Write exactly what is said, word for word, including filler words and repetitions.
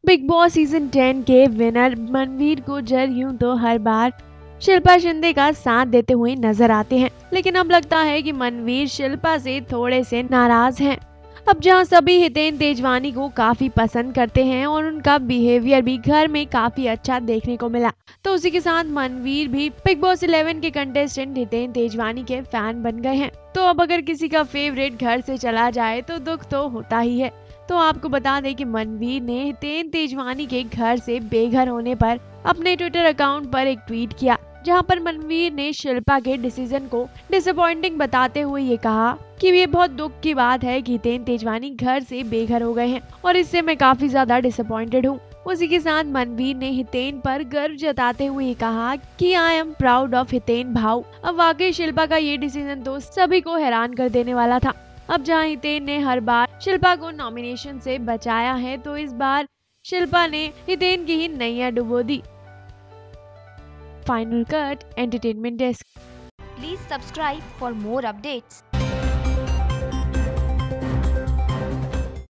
Big Boss season ten के winner Manveer Gurjar यूं तो हर बार शिल्पा शिंदे का साथ देते हुए नजर आते हैं, लेकिन अब लगता है कि मनवीर शिल्पा से थोड़े से नाराज हैं। अब जहां सभी हितेन तेजवानी को काफी पसंद करते हैं और उनका बिहेवियर भी घर में काफी अच्छा देखने को मिला, तो उसी के साथ मनवीर भी बिग बॉस इलेवन के कंटेस्टेंट हितेन तेजवानी के फैन बन गए हैं। तो अब अगर किसी का फेवरेट घर से चला जाए तो दुख तो होता ही है। तो आपको बता दें कि मनवीर ने हितेन तेजवानी के घर से बेघर होने पर अपने ट्विटर अकाउंट पर एक ट्वीट किया, जहां पर मनवीर ने शिल्पा के डिसीजन को डिसअपॉइंटिंग बताते हुए ये कहा कि ये बहुत दुख की बात है कि हितेन तेजवानी घर से बेघर हो गए हैं और इससे मैं काफी ज्यादा डिसअपॉइंटेड हूँ। उसी के साथ मनवीर ने हितेन पर गर्व जताते हुए ये कहा कि I am proud of Hiten भाऊ। अब वाकई शिल्पा का ये डिसीजन तो सभी को हैरान कर देने वाला था। अब जहां हितेन ने हर बार शिल्पा को नॉमिनेशन से बचाया है, तो इस बार शिल्पा ने हितेन की ही नैया डुबो दी। Final cut entertainment desk. Please subscribe for more updates.